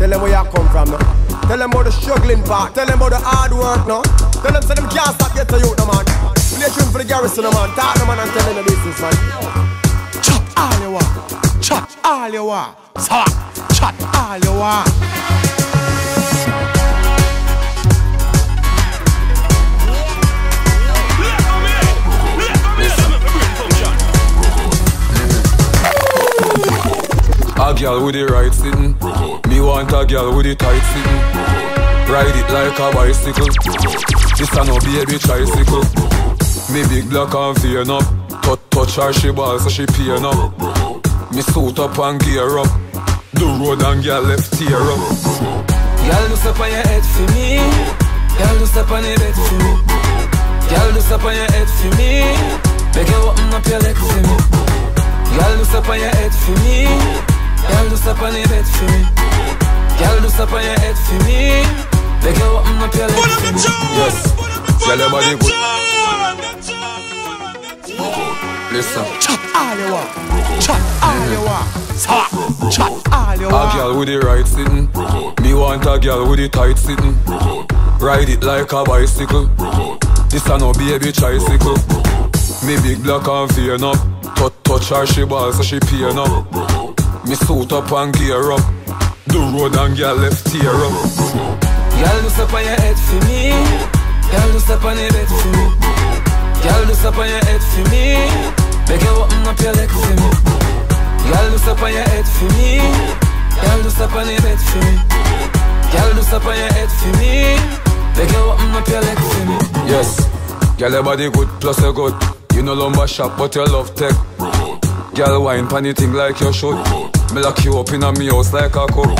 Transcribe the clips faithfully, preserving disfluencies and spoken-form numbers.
Tell them where you come from, no. Tell them about the struggling part. Tell them about the hard work, no. Tell them so them can't stop get to you, no man. Play tune for the garrison, no man. Talk no man and tell them the business, man. Chat all you want. Chat all you want. Sawa. Chat all you want. A girl with the right sitting. Me want a girl with the tight sitting. Ride it like a bicycle. This a no baby tricycle. Me big black and vein up. Touch, touch her she ball so she pain up. Me suit up and gear up. The road and girl left tear up. Girl do step on your head for me. Girl do step on your bed for me. Girl do step on your head for me. Make you open up your leg for me. Girl do step on your head for me. Girl do step on your bed for me. Girl do step on your head for me. Make you open up your leg for me. Yes, girl your body good. Listen. Chat all you want. Chat all you want. Sawa. Chat all you want. A girl with the right sitting. Me want a girl with the tight sitting. Ride it like a bicycle. This a no baby tricycle. Me big black and vein up. Touch, touch her she ball so she pain up. Me suit up and gear up. The road and girl left tear up. Girl do step on your head for me. Girl do step on your bed for me. Girl do step on your head for me. Make you open up your leg for me. Girl do step on your head for me. Girl do step on your bed for me. Girl do step on your head for me. Make you open up your leg for me. Yes, girl your body good plus you good. You no lumber shop but you love tech. Girl wine pan the thing like you should. Me lock you up in a me house like a cook.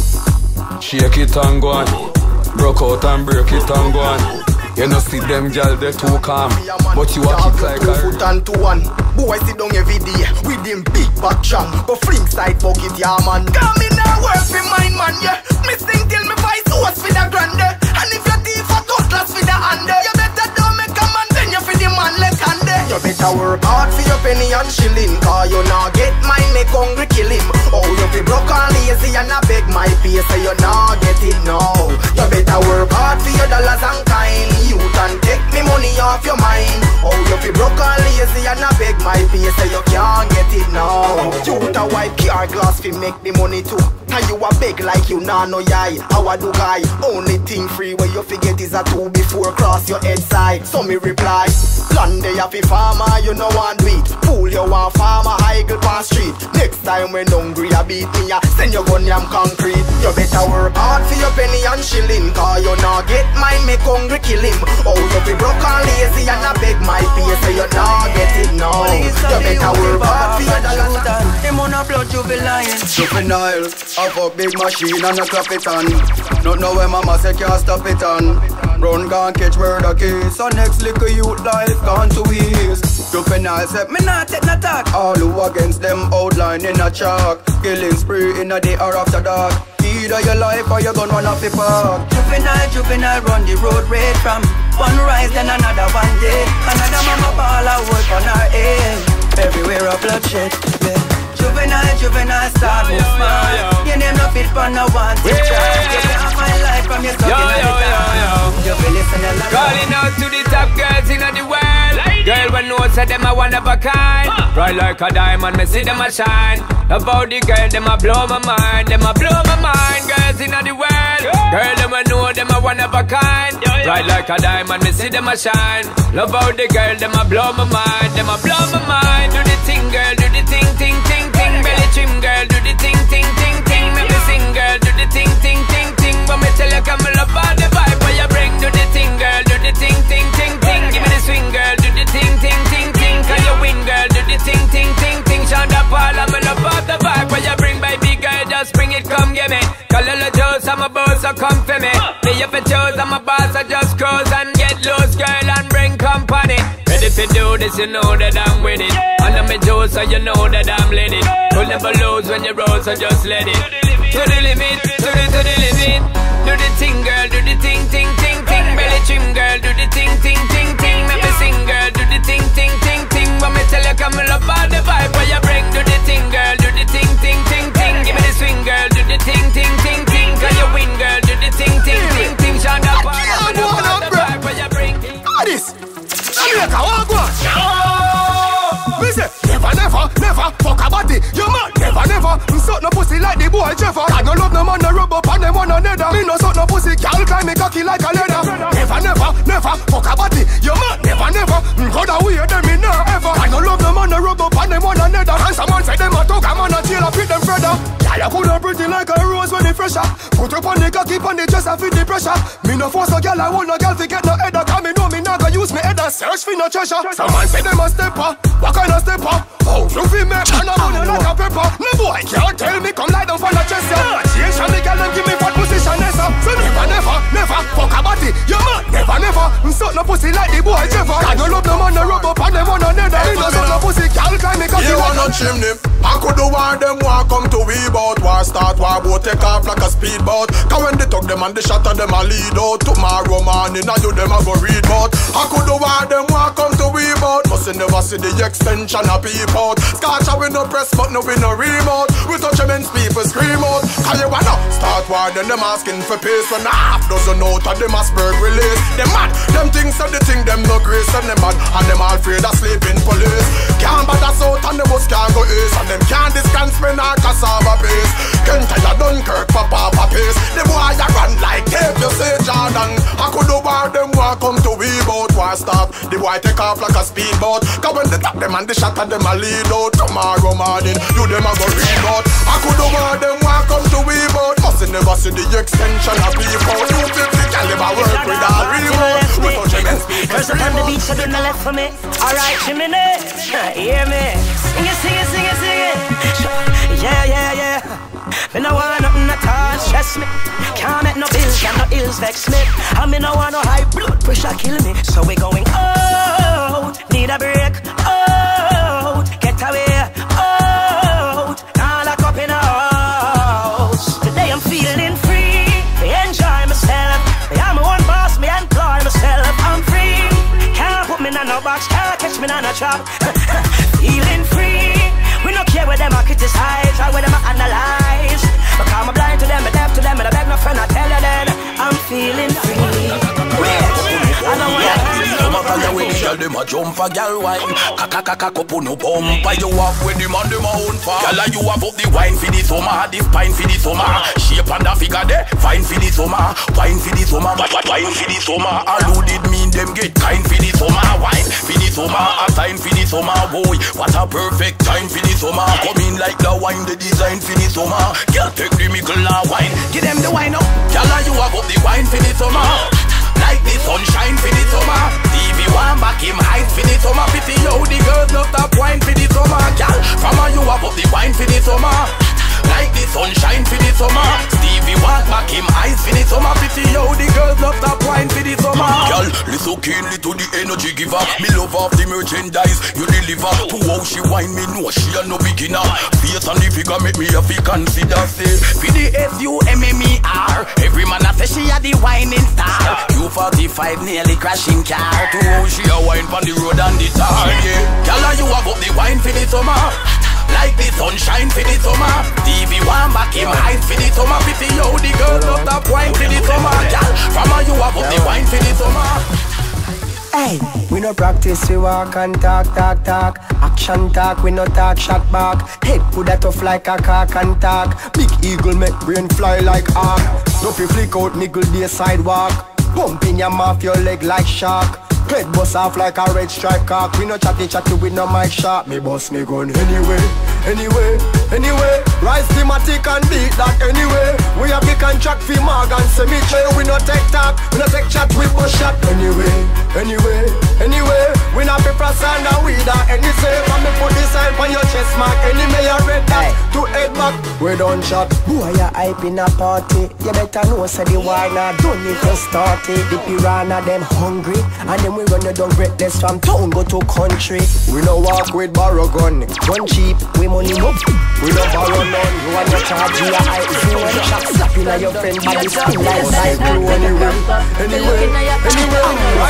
Shake it and go on. Broke out and break it and go on. You know see them girl they too calm, but you a kick like a foot and two one. Boy sit down every day with him big back chang. Go fling side bucket yeah man. Come in now work for mine man yeah. Me sing till me voice was for the grande. And if your teeth are cutlass for the hand, you better don't make a man then you for the man left hand. You better work hard for your penny and shilling. Cause you not get mine, make hungry kill him. Oh, you be broke and lazy and I beg my pay, so you not get it now. You better work hard for your dollars and kind. You can take me money off your mind. Oh, you be broke and lazy and I beg my pay, so you can't get it now. You to wipe car glass fi make the money too. And you a beg like you nah no yai. How I do guy? Only thing free where you forget is a two before cross your head side. So me reply, land they have a farmer, you know one do it. Fool you want farmer, higgle pan street. Next time when hungry a beat me ya, send your gun yam concrete. You better work hard for your penny and shilling. Cause you not get mine, make hungry kill him. Oh, you be broke and lazy and I beg my pay, so you not get it now. You better work hard for your dollars. Them on a blood you be lying. Juvenile, have a big machine and a clap it on. Don't know where mama say can't stop it on. Run gon' catch murder case. So next little youth life gone to waste. Juvenile said me not take no talk. All who against them outline in a chalk. Killing spree in a day or after dark. Either your life or you gon' run off the park. Juvenile, juvenile run the road rate from one rise then another one day. Another mama ball a work on her head. Everywhere a bloodshed, yeah. Juvenile, juvenile, start move smart. Your name no fit for no one to try. You can't find life from your stuck in the town. You feel listen a lot. Calling out to the top girls in the world. Girl when knows that them a one of a kind. Bright like a diamond, me see them a shine. About the girl, them a blow my mind. Them a blow my mind, girls in the world. Girl them a know them a one of a kind. Bright like a diamond, me see them a shine. Love how the girl, them a blow my mind. Them a blow my mind. Do the thing, girl, do the thing, thing, thing, thing. Belly trim, girl, do the thing, thing, thing, thing. Make me sing, girl, do the thing, thing, thing, thing. But me tell you, come love all the vibe where you bring. Do the thing, girl, do the thing, thing, thing, thing. Give me the swing, girl, do the thing, thing, thing, thing. Can you win, girl, do the thing, thing, thing, thing. Shonda Paul, I'm love all the vibe where you bring, baby girl, just bring it, come get me. Call all the Joes, I'm a boss, so come for me. Me if it chose, I'm a boss, I just cruise and get loose, girl, and bring company. Ready to do this, you know that I'm with it. And I'm a Joe, so you know that I'm lit it. You'll never lose when you roll, so just let it. To the limit, to the, to the limit. Do the thing, girl, do the thing, thing, thing, thing. Belly trim, girl, do the thing, thing, thing, thing. Make me sing, girl, do the thing, thing, thing, thing. But me tell you, come love all the vibe where you bring. Do the thing, girl, do the thing, thing, thing, thing. Give me the swing, girl, do the thing, thing, thing, thing. the boy Jeffer. I no love no man, no rub up on them one another. Me no suck no pussy, girl climb me cocky like a leather. Never, never, never, fuck a body. You man, never, never. Go the way them me no ever. I no love no man, no rub up on them one another. And some man say them a talk, a man a jail, a fit them further. Yeah, you coulda pretty like a rose when the fresher. Put up on the cocky, on the chest, and feel the pressure. Me no force a girl, I want no girl to get no header. Cause me know me not gonna use me head and search for no treasure. Some man say them a stepper, what kind of stepper? How you feel me? Man a money like a pepper. No boy can't tell me come lie down for the chest. Yeah, change and the girl them give me fat position. So never, never, never fuck a body. You man, never, never. Suck no pussy like the boy Jeffer. I no love no man, no rub up on them one another. Me no suck no pussy, girl climb me cocky. You wanna chimney? I could do one them want come to we bout. War start, war boat take off like a speedboat. Cause when they talk them and they shot at them a lead out. Tomorrow morning now you them a go read bout. I could do one them want come to we bout. Must never see the extension of people out. Scotch we no press but no we no remote. We touch them and people scream out. Cause you wanna start war then them asking for peace. When a half dozen out of them Asperg release. Them mad, them things of the thing them no grace. And them mad and them all afraid of sleeping police. Can't bother south and the bus can't go east. And them can't discount spin or cassava base. Can't tell Dunkirk for Papa Pace. The boy a run like tape you say Jordan. I could do war them want come to we boat. War stop, the boy take off like a speedboat. Cause when they tap them and they shot at them a lead out. Tomorrow morning you them a go read out. I could do war them want come to we boat. Must never see the extension of people. You fifty caliber work with all remote. We touch them and speak. Curse upon the beach, so do not left for me. Alright, Jiminy, hear me. Sing it, sing it, sing it, sing it. Yeah, yeah, yeah. Me no want nothing at all stress me. Can't make no bills, and no ills vex me. I me no want no high blood pressure kill me. So we going out, need a break, out, get away, out. Now lock up in a house. Today I'm feeling free, me enjoy myself. Me I'm my own boss, me employ myself. I'm free, can't put me in no box, can't catch me in no trap. Feeling free, we no care where them a criticize or where them a analyze. Because I'm blind to them, but deaf to them, and I beg no friend, I tell you then I'm feeling free. I don't want Fire with the girl, them a jump a girl wine. Kaka kaka couple no bumper. You up with the man, them a own fire. Girl, you have up the wine for the summer, the spine for the summer. Shape and the figure there, fine for the summer. Wine for the summer, wine for the summer. Alluded mean them get kind for the summer. Wine for the summer, a sign for the summer. Boy, what a perfect time for the summer. Come in like the wine, the design for the summer. Girl, take the mickle and wine, give them the wine up. Girl, you have up the wine for the summer. Like the sunshine for the summer. T V one back him height for the summer. Pity yo, the girls not stop wine for the summer. Girl, from her you have up the wine for the summer. Like the sunshine for the summer. Stevie walk back him eyes for the summer. Pity yo, the girls not stop wine for the summer. Girl, listen keenly to the energy giver. Me love off the merchandise you deliver. To how she wine me know she a no beginner. Face and the figure make me a fi consider. Say for the S U M M E R. Every man a say she a the whining star. U forty-five nearly crashing car. To how she a wine pon the road and the tar. Yeah, girl, you have up the wine for the summer. Like the sunshine for the summer. T V one back him eyes for the summer. Pity yo, the girl not stop wine for the summer. Girl, from her you have up the wine for the summer. Hey, we no practice, we walk and talk, talk, talk. Action talk, we no talk, shot back. Head put that off like a cock and talk. Big eagle make brain fly like arc. Dopey flick out, niggle the sidewalk. Pump in your mouth, your leg like shark. Head bust off like a red stripe cock. We no chatty chatty with no mic sharp. Me bust me gun anyway, anyway, anyway. Rise thematic and beat that anyway. We have the contract for Morgan Cemetery. We no take talk, we no take chat, we bust shot anyway, anyway, anyway. We not paper sand and weed or any say. When me put this sign on your chest mark, anyway you red dot to head back. We don't shot. Boy you hype in a party. You better know say the war now done if you start it. The piranha them hungry and them we run the down breathless from town go to country. We no walk with borrow gun, gun cheap, we money up. We no borrow none, you want your charge your eye. If you want to shot slapping at your friend body spin like cycle anyway, anyway, anyway.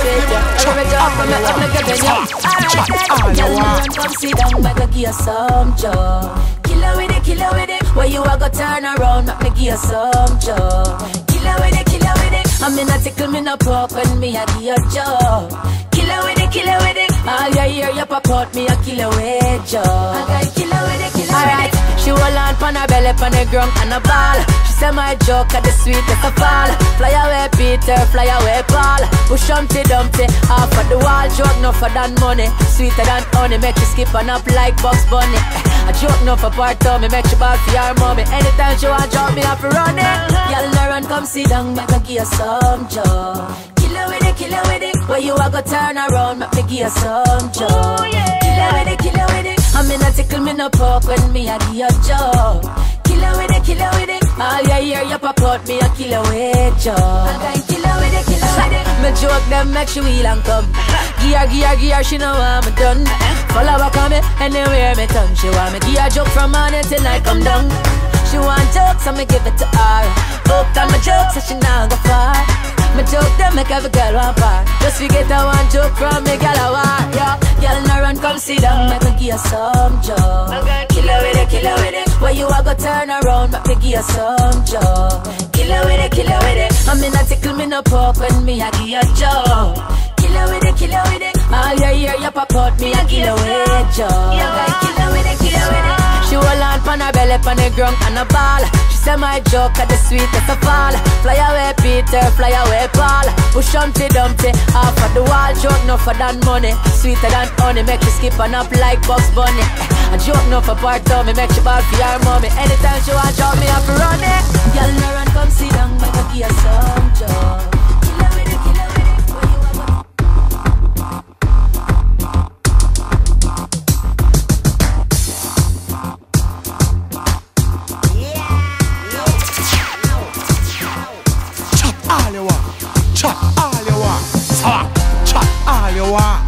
Alright, girl, you come sit down, but I give you some joy. Killer with it, killer with it. Where you a go turn around, make me give you some joy. Killer with it, killer with it. I mean I tickle me no pop when me a give you joy. Killer with it, killer with it. All you hear you pop out me a killer with joy. I got killer with it, killer with it. Alright, she She hold on pon her belly, pon the ground and a ball. She say my joke at the sweetest of all. Fly away Peter, fly away Paul. Push Humpty Dumpty off of the wall. Joke no for than money, sweeter than honey. Make you skip on up like Bugs Bunny. A joke no for part of me, make you ball for your mommy. Anytime she want drop me off run it. Y'all no run, come sit down, make me give you some joy. Kill her with it, kill her with it. Where you a go turn around, make me give you some joy. Kill her with it, kill her with it. I mean I tickle me no poke when me a give you joy. Kill her with it, kill her with it. All you hear you pop out, me a kill her with joy. I got kill her with it, kill her with it. Me joke them make she wheel and come. Give her, give her, give her, she know I'm done. Follow back on me, anywhere me tongue. She want me give her joke from morning till night come down. She want jokes, so me give it to her. Hooked on my jokes, so she now go far. My joke them make every girl want part. Just forget I want joke from me, girl I want. Yeah, girl no run, come sit down, make me give you some joke. Kill her with it, kill her with it. Where you a go turn around, make me give you some joke. Kill her with it, kill her with it. I mean I tickle me no poke when me I give you joke. Kill her with it, kill her with it. All you hear you pop out, me I give you with joke. Kill her with it, kill her with it. She hold on pon her belly, pon the ground and a ball. She say my joke at the sweetest of all. Fly away Peter, fly away Paul. Push Humpty Dumpty off of the wall. Joke no for than money, sweeter than honey. Make you skip on up like Bugs Bunny. A joke no for part of me, make you ball for your mommy. Anytime she want drop me up run it. Y'all no run, come sit down, make her give you some joke. Kill her with it, kill her with it. Where you a go? All you want, chop all you want, chop all you want.